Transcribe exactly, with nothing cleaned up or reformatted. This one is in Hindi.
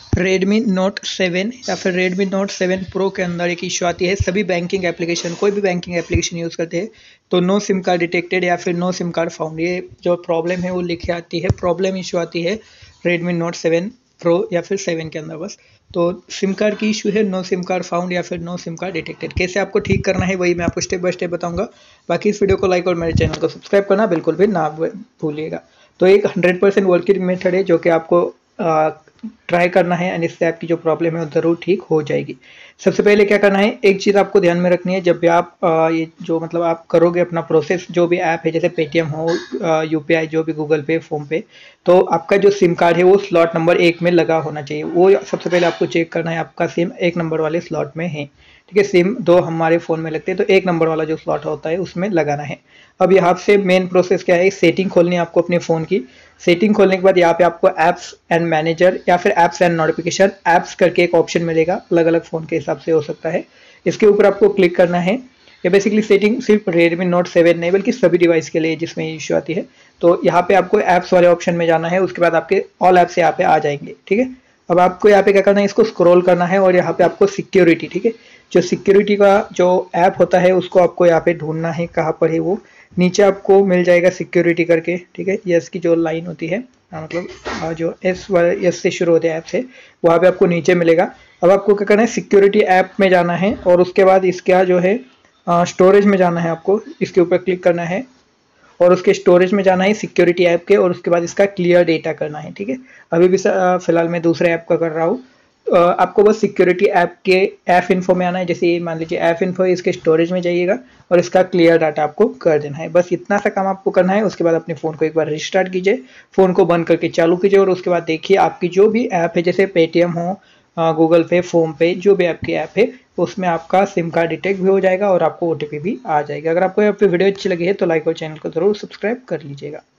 Redmi Note सेवन या फिर Redmi Note सेवन Pro के अंदर एक इशू आती है। सभी बैंकिंग एप्लीकेशन कोई भी बैंकिंग एप्लीकेशन यूज़ करते हैं तो नो सिम कार्ड डिटेक्टेड या फिर नो सिम कार्ड फाउंड, ये जो प्रॉब्लम है वो लिखे आती है। प्रॉब्लम इशू आती है Redmi Note सेवन Pro या फिर सेवन के अंदर बस। तो सिम कार्ड की इशू है, नो सिम कार्ड फाउंड या फिर नो सिम कार्ड डिटेक्टेड। कैसे आपको ठीक करना है वही मैं आपको स्टेप बाय स्टेप बताऊंगा। बाकी इस वीडियो को लाइक और मेरे चैनल को सब्सक्राइब करना बिल्कुल भी ना भूलिएगा। तो एक हंड्रेड परसेंट वर्किंग मेथड है जो कि आपको ट्राई करना है एंड इससे आपकी जो प्रॉब्लम है वो ज़रूर ठीक हो जाएगी। सबसे पहले क्या करना है, एक चीज़ आपको ध्यान में रखनी है। जब भी आप आ, ये जो मतलब आप करोगे अपना प्रोसेस, जो भी ऐप है जैसे पेटीएम हो, यूपीआई, जो भी गूगल पे, फोन पे, तो आपका जो सिम कार्ड है वो स्लॉट नंबर एक में लगा होना चाहिए। वो सबसे पहले आपको चेक करना है आपका सिम एक नंबर वाले स्लॉट में है। ठीक है, सिम दो हमारे फ़ोन में लगते हैं तो एक नंबर वाला जो स्लॉट होता है उसमें लगाना है। अब यहाँ से मेन प्रोसेस क्या है, सेटिंग खोलनी है आपको अपने फ़ोन की। सेटिंग खोलने के बाद यहाँ पे आपको ऐप्स एंड मैनेजर या फिर ऐप्स एंड नोटिफिकेशन, ऐप्स करके एक ऑप्शन मिलेगा, अलग अलग फ़ोन के हिसाब से हो सकता है। इसके ऊपर आपको क्लिक करना है। ये बेसिकली सेटिंग सिर्फ Redmi Note सेवन नहीं बल्कि सभी डिवाइस के लिए जिसमें इशू आती है। तो यहाँ पे आपको ऐप्स वाले ऑप्शन में जाना है, उसके बाद आपके ऑल ऐप्स यहाँ पे आ जाएंगे। ठीक है, अब आपको यहाँ पे क्या करना है, इसको स्क्रॉल करना है और यहाँ पे आपको सिक्योरिटी, ठीक है, जो सिक्योरिटी का जो ऐप होता है उसको आपको यहाँ पे ढूंढना है, कहाँ पर है वो। नीचे आपको मिल जाएगा सिक्योरिटी करके। ठीक है, यस की जो लाइन होती है, हाँ, मतलब आ, जो एस वाले यस से शुरू होते हैं ऐप से, वहाँ पे आपको नीचे मिलेगा। अब आपको क्या करना है, सिक्योरिटी ऐप में जाना है और उसके बाद इसका जो है स्टोरेज में जाना है। आपको इसके ऊपर क्लिक करना है और उसके स्टोरेज में जाना है सिक्योरिटी ऐप के, और उसके बाद इसका क्लियर डेटा करना है। ठीक है, अभी भी फिलहाल मैं दूसरे ऐप का कर रहा हूँ। आपको बस सिक्योरिटी ऐप के ऐप इन्फो में आना है। जैसे मान लीजिए ऐप इन्फो है, इसके स्टोरेज में जाइएगा और इसका क्लियर डाटा आपको कर देना है। बस इतना सा काम आपको करना है। उसके बाद अपने फ़ोन को एक बार रिस्टार्ट कीजिए, फ़ोन को बंद करके चालू कीजिए और उसके बाद देखिए आपकी जो भी ऐप है जैसे पेटीएम हो, गूगल पे, फोन पे, जो भी आपकी ऐप है उसमें आपका सिम कार्ड डिटेक्ट भी हो जाएगा और आपको ओटीपी भी आ जाएगा। अगर आपको यहाँ पे वीडियो अच्छी लगी है तो लाइक और चैनल को जरूर सब्सक्राइब कर लीजिएगा।